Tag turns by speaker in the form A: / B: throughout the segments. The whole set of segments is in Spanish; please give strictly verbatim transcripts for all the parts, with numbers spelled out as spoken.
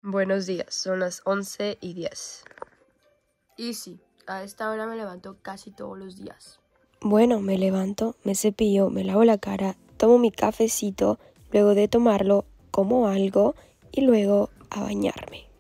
A: Buenos días, son las once y diez.
B: Y sí, a esta hora me levanto casi todos los días.
C: Bueno, me levanto, me cepillo, me lavo la cara, tomo mi cafecito, luego de tomarlo, como algo y luego a bañarme.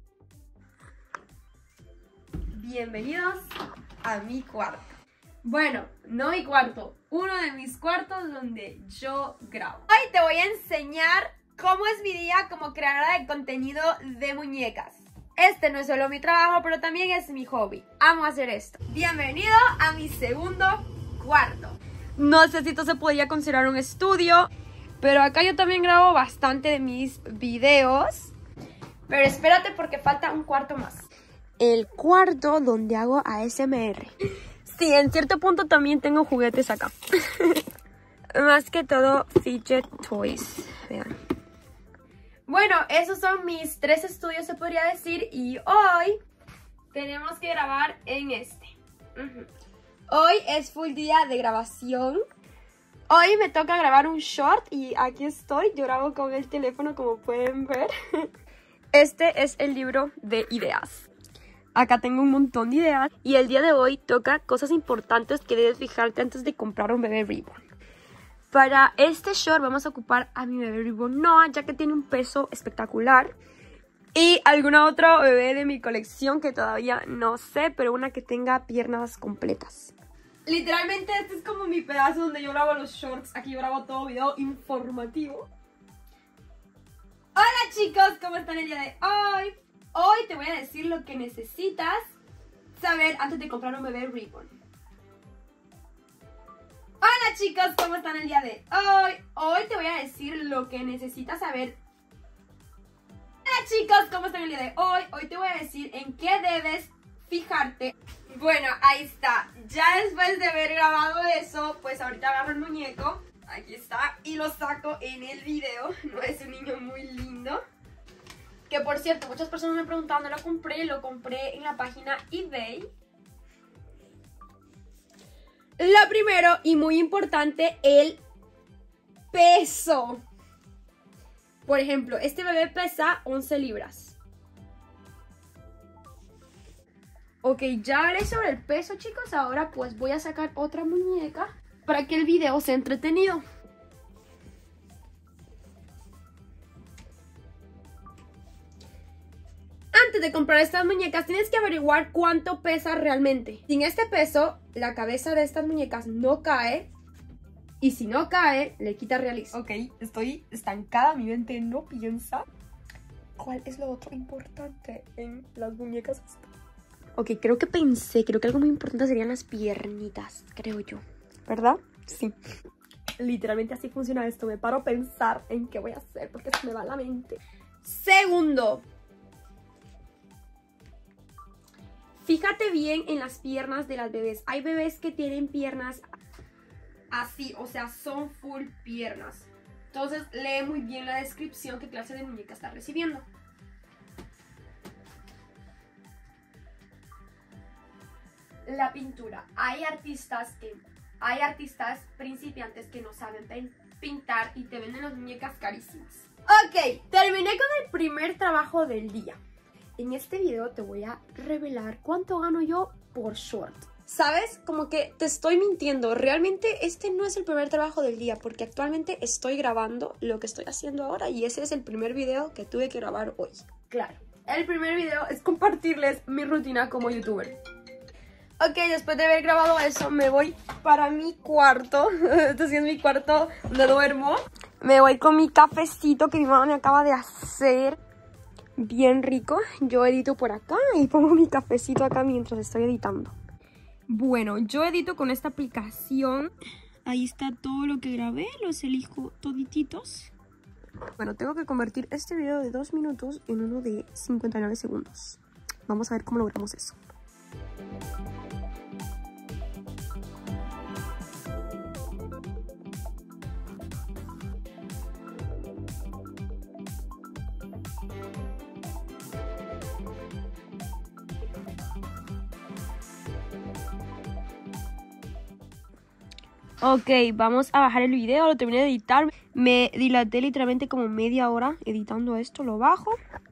B: Bienvenidos a mi cuarto. Bueno, no mi cuarto, uno de mis cuartos donde yo grabo. Hoy te voy a enseñar cómo es mi día como creadora de contenido de muñecas. Este no es solo mi trabajo, pero también es mi hobby. Amo hacer esto. Bienvenido a mi segundo cuarto. No sé si esto se podría considerar un estudio, pero acá yo también grabo bastante de mis videos. Pero espérate porque falta un cuarto más. El cuarto donde hago A S M R. Sí, en cierto punto también tengo juguetes acá. Más que todo fidget toys. Vean. Bueno, esos son mis tres estudios, se podría decir. Y hoy tenemos que grabar en este. Uh-huh. Hoy es full día de grabación. Hoy me toca grabar un short y aquí estoy. Yo grabo con el teléfono, como pueden ver. Este es el libro de ideas. Acá tengo un montón de ideas. Y el día de hoy toca cosas importantes que debes fijarte antes de comprar un bebé reborn. Para este short vamos a ocupar a mi bebé reborn Noah, ya que tiene un peso espectacular. Y alguna otra bebé de mi colección que todavía no sé, pero una que tenga piernas completas. Literalmente este es como mi pedazo donde yo grabo los shorts. Aquí yo grabo todo video informativo. Hola chicos, ¿cómo están el día de hoy? Hoy te voy a decir lo que necesitas saber antes de comprar un bebé reborn. Hola chicos, ¿cómo están el día de hoy? Hoy te voy a decir lo que necesitas saber. Hola chicos, ¿cómo están el día de hoy? Hoy te voy a decir en qué debes fijarte. Bueno, ahí está. Ya después de haber grabado eso, pues ahorita agarro el muñeco. Aquí está. Y lo saco en el video. No es un niño muy lindo. Que por cierto, muchas personas me preguntaban dónde lo compré. Lo compré en la página eBay. Lo primero y muy importante, el peso. Por ejemplo, este bebé pesa once libras. Ok, ya hablé sobre el peso, chicos. Ahora pues voy a sacar otra muñeca para que el video sea entretenido. Antes de comprar estas muñecas tienes que averiguar cuánto pesa realmente. Sin este peso, la cabeza de estas muñecas no cae. Y si no cae, le quita realismo. Ok, estoy estancada, mi mente no piensa. ¿Cuál es lo otro importante en las muñecas? Ok, creo que pensé, creo que algo muy importante serían las piernitas, creo yo. ¿Verdad? Sí. Literalmente así funciona esto. Me paro a pensar en qué voy a hacer porque se me va la mente. Segundo. Fíjate bien en las piernas de las bebés. Hay bebés que tienen piernas así, o sea, son full piernas. Entonces, lee muy bien la descripción qué clase de muñeca está recibiendo. La pintura. Hay artistas que, hay artistas principiantes que no saben pintar y te venden las muñecas carísimas. Ok, terminé con el primer trabajo del día. En este video te voy a revelar cuánto gano yo por short. ¿Sabes? Como que te estoy mintiendo. Realmente este no es el primer trabajo del día porque actualmente estoy grabando lo que estoy haciendo ahora y ese es el primer video que tuve que grabar hoy. Claro. El primer video es compartirles mi rutina como youtuber. Ok, después de haber grabado eso me voy para mi cuarto. Este sí es mi cuarto donde duermo. Me voy con mi cafecito que mi mamá me acaba de hacer. Bien rico. Yo edito por acá y pongo mi cafecito acá mientras estoy editando. Bueno, yo edito con esta aplicación. Ahí está todo lo que grabé. Los elijo todititos. Bueno, tengo que convertir este video de dos minutos en uno de cincuenta y nueve segundos. Vamos a ver cómo logramos eso. Ok, vamos a bajar el video, lo terminé de editar. Me dilaté literalmente como media hora editando esto, lo bajo.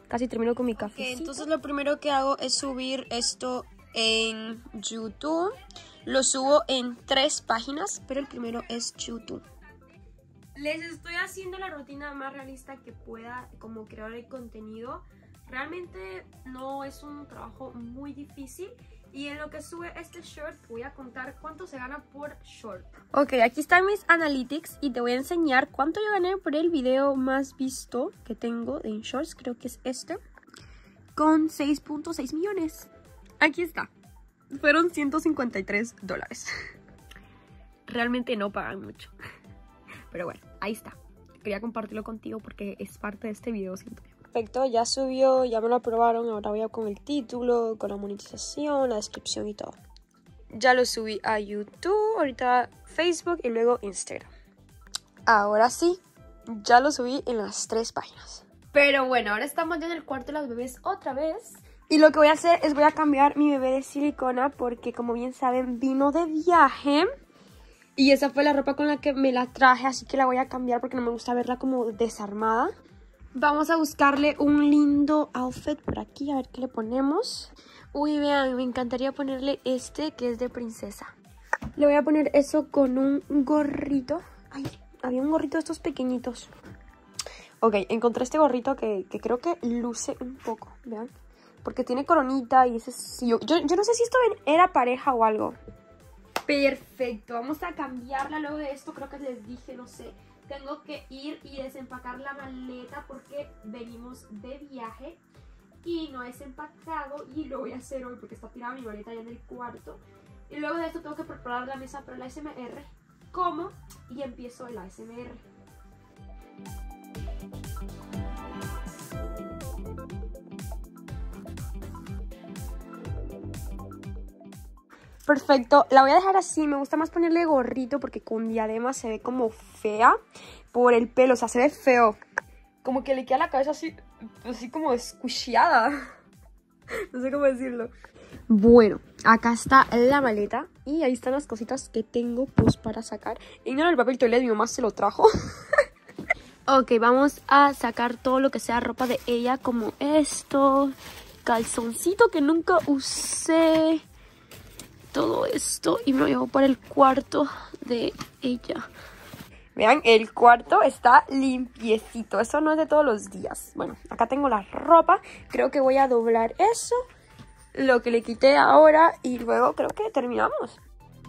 C: casi termino con mi café.
A: Okay,
C: entonces lo primero que hago es subir esto en YouTube. Lo subo en tres páginas, pero el primero es YouTube. Les estoy haciendo la rutina más realista que pueda, como crear el contenido. Realmente no es un trabajo muy difícil. Y en lo que sube este short voy a contar cuánto se gana por short. Ok, aquí están mis analytics y te voy a enseñar cuánto yo gané por el video más visto que tengo en shorts. Creo que es este. Con seis punto seis millones. Aquí está. Fueron ciento cincuenta y tres dólares. Realmente no pagan mucho. Pero bueno, ahí está. Quería compartirlo contigo porque es parte de este video, siento yo. Perfecto, ya subió, ya me lo aprobaron. Ahora voy a con el título, con la monetización, la descripción y todo. Ya lo subí a YouTube, ahorita Facebook y luego Instagram. Ahora sí, ya lo subí en las tres páginas. Pero bueno, ahora estamos ya en el cuarto de las bebés otra vez. Y lo que voy a hacer es voy a cambiar mi bebé de silicona porque, como bien saben, vino de viaje. Y esa fue la ropa con la que me la traje, así que la voy a cambiar porque no me gusta verla como desarmada. Vamos a buscarle un lindo outfit por aquí, a ver qué le ponemos. Uy, vean, me encantaría ponerle este que es de princesa. Le voy a poner eso con un gorrito. Ay, había un gorrito de estos pequeñitos. Ok, encontré este gorrito que, que creo que luce un poco, vean. Porque tiene coronita y ese sí. Yo, yo, yo no sé si esto era pareja o algo. Perfecto, vamos a cambiarla luego de esto. Creo que les dije, no sé. Tengo que ir y desempacar la maleta porque venimos de viaje y no he desempacado y lo voy a hacer hoy porque está tirada mi maleta ya en el cuarto. Y luego de esto tengo que preparar la mesa para la A S M R. ¿Cómo? Y empiezo el A S M R. Perfecto, la voy a dejar así. Me gusta más ponerle gorrito porque con diadema se ve como fea por el pelo, o sea, se ve feo. Como que le queda la cabeza así, así como escucheada. No sé cómo decirlo. Bueno, acá está la maleta y ahí están las cositas que tengo pues para sacar. Ignoro el papel toalé, mi mamá se lo trajo. Ok, vamos a sacar todo lo que sea ropa de ella, como esto, calzoncito que nunca usé. Todo esto y me lo llevo para el cuarto de ella. Vean, el cuarto está limpiecito. Eso no es de todos los días. Bueno, acá tengo la ropa. Creo que voy a doblar eso, lo que le quité ahora, y luego creo que terminamos.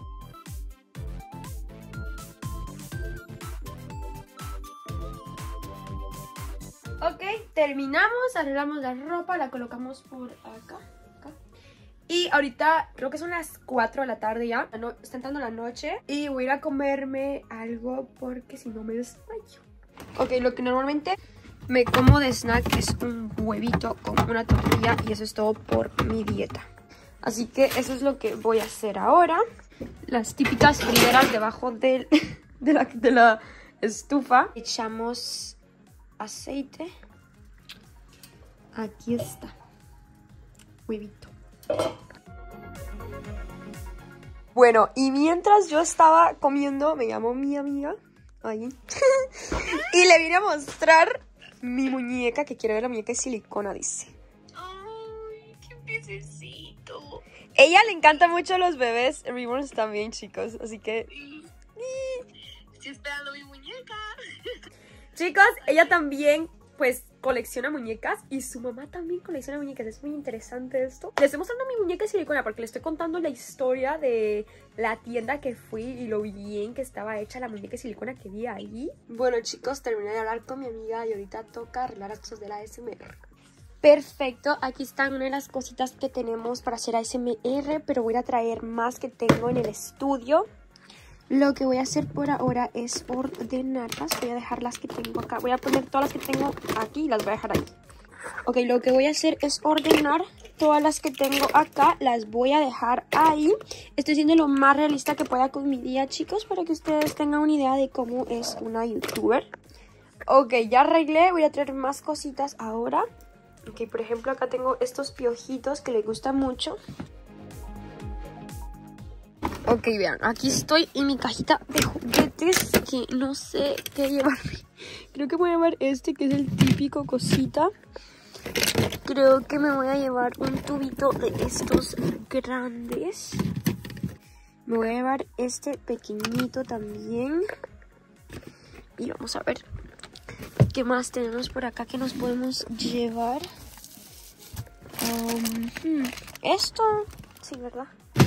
C: Ok, terminamos. Arreglamos la ropa, la colocamos por acá. Y ahorita creo que son las cuatro de la tarde ya, no, está entrando la noche. Y voy a ir a comerme algo porque si no me desmayo. Ok, lo que normalmente me como de snack es un huevito con una tortilla y eso es todo por mi dieta. Así que eso es lo que voy a hacer ahora. Las típicas frideras debajo de, de, la, de la estufa. Echamos aceite. Aquí está. Huevito. Bueno, y mientras yo estaba comiendo, me llamó mi amiga ahí y le vine a mostrar mi muñeca, que quiere ver la muñeca de silicona, dice. Ay, qué pececito. Ella le encanta mucho los bebés reborns también, chicos, así que sí. Estoy esperando mi muñeca. Chicos, ella también pues colecciona muñecas y su mamá también colecciona muñecas. Es muy interesante esto. Les estoy mostrando mi muñeca de silicona porque les estoy contando la historia de la tienda que fui y lo bien que estaba hecha la muñeca de silicona que vi ahí. Bueno, chicos, terminé de hablar con mi amiga y ahorita toca arreglar las cosas de la A S M R. Perfecto, aquí están una de las cositas que tenemos para hacer A S M R, pero voy a traer más que tengo en el estudio. Lo que voy a hacer por ahora es ordenarlas. Voy a dejar las que tengo acá. Voy a poner todas las que tengo aquí y las voy a dejar ahí. Ok, lo que voy a hacer es ordenar todas las que tengo acá. Las voy a dejar ahí. Estoy siendo lo más realista que pueda con mi día, chicos, para que ustedes tengan una idea de cómo es una youtuber. Ok, ya arreglé. Voy a traer más cositas ahora. Ok, por ejemplo, acá tengo estos piojitos que les gustan mucho. Ok, vean, aquí estoy en mi cajita de juguetes que no sé qué llevarme. Creo que voy a llevar este que es el típico cosita. Creo que me voy a llevar un tubito de estos grandes. Me voy a llevar este pequeñito también. Y vamos a ver qué más tenemos por acá que nos podemos llevar. Um, hmm, esto, sí, ¿verdad?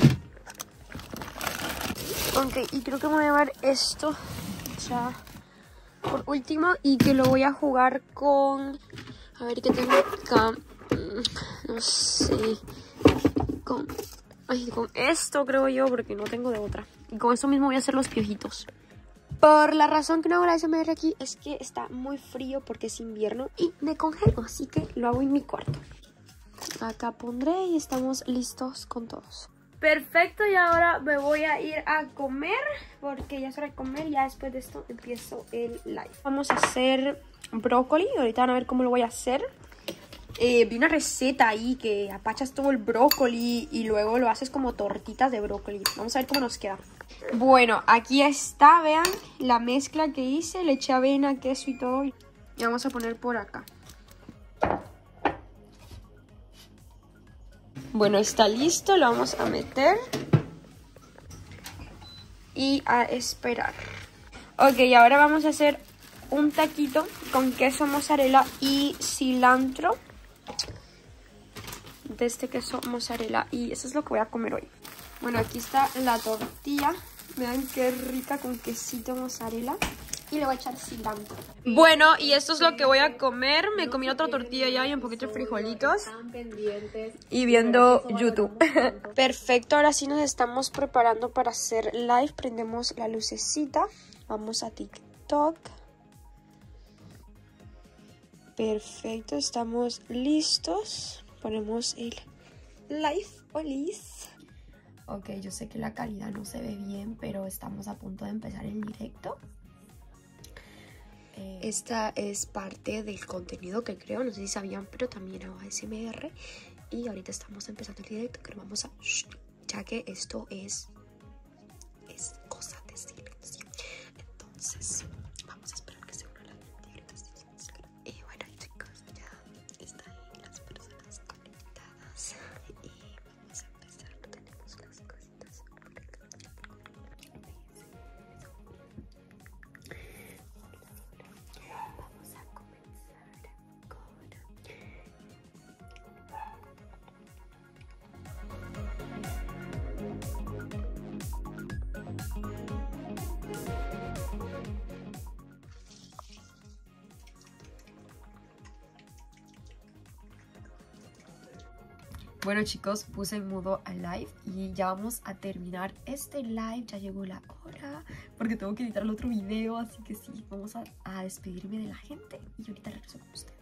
C: Ok, y creo que me voy a llevar esto ya por último. Y que lo voy a jugar con... A ver qué tengo acá. No sé. Con, ay, con esto creo yo, porque no tengo de otra. Y con esto mismo voy a hacer los piojitos. Por la razón que no hago la A S M R aquí es que está muy frío porque es invierno y me congelo, así que lo hago en mi cuarto. Acá pondré y estamos listos con todos. Perfecto, y ahora me voy a ir a comer porque ya es hora de comer y ya después de esto empiezo el live. Vamos a hacer brócoli, ahorita van a ver cómo lo voy a hacer. Eh, vi una receta ahí que apachas todo el brócoli y luego lo haces como tortitas de brócoli. Vamos a ver cómo nos queda. Bueno, aquí está, vean la mezcla que hice. Le eché avena, queso y todo. Y vamos a poner por acá. Bueno, está listo, lo vamos a meter. Y a esperar. Ok, ahora vamos a hacer un taquito con queso mozzarella y cilantro. De este queso mozzarella. Y eso es lo que voy a comer hoy. Bueno, aquí está la tortilla. Vean qué rica con quesito mozzarella. Y le voy a echar cilantro. Bueno, y esto es lo que voy a comer. Me comí otra tortilla ya y un poquito de frijolitos. Y viendo YouTube. Perfecto, ahora sí nos estamos preparando para hacer live. Prendemos la lucecita. Vamos a TikTok. Perfecto, estamos listos. Ponemos el live. Olis. Ok, yo sé que la calidad no se ve bien, pero estamos a punto de empezar el directo. Eh, Esta es parte del contenido que creo, no sé si sabían, pero también hago A S M R. Y ahorita estamos empezando el directo, que vamos a... Ya que esto es... Es cosa de silencio. Entonces, vamos a esperar que se una la gente. Y bueno, chicos, ya están las personas conectadas. Y vamos a empezar. Tenemos las cositas por acá. Vamos a comenzar con... Bueno, chicos, puse en modo a live y ya vamos a terminar este live. Ya llegó la hora porque tengo que editar el otro video, así que sí, vamos a, a despedirme de la gente y ahorita regreso con ustedes.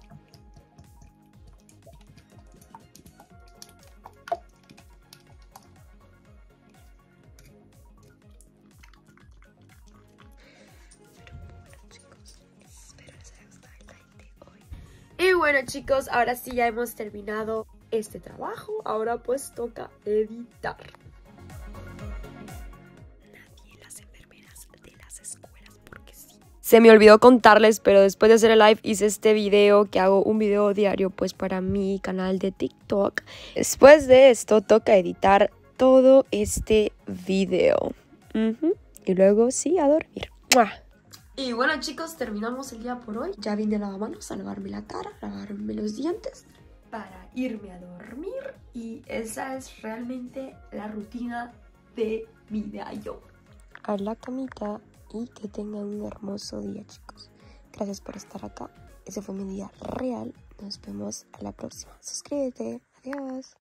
C: Y bueno, chicos, ahora sí ya hemos terminado este trabajo. Ahora pues toca editar. Nadie, las enfermeras de las escuelas, porque sí. Se me olvidó contarles, pero después de hacer el live hice este video, que hago un video diario pues para mi canal de TikTok. Después de esto toca editar todo este video. Uh-huh. Y luego sí, a dormir. ¡Mua! Y bueno, chicos, terminamos el día por hoy. Ya vine a lavamanos a lavarme la cara, a lavarme los dientes para irme a dormir. Y esa es realmente la rutina de mi diario. A la camita y que tengan un hermoso día, chicos. Gracias por estar acá. Ese fue mi día real. Nos vemos a la próxima. Suscríbete. Adiós.